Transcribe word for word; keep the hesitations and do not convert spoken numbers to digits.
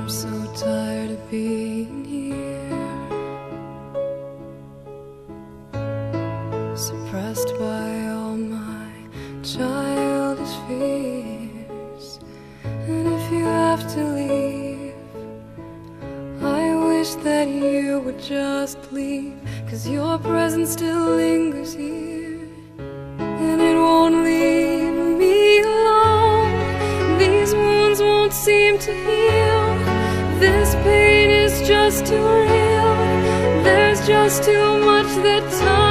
I'm so tired of being here, suppressed by all my childish fears. And if you have to leave, I wish that you would just leave, 'cause your presence still lingers here, and it won't leave me alone. These wounds won't seem to heal. This pain is just too real. There's just too much that time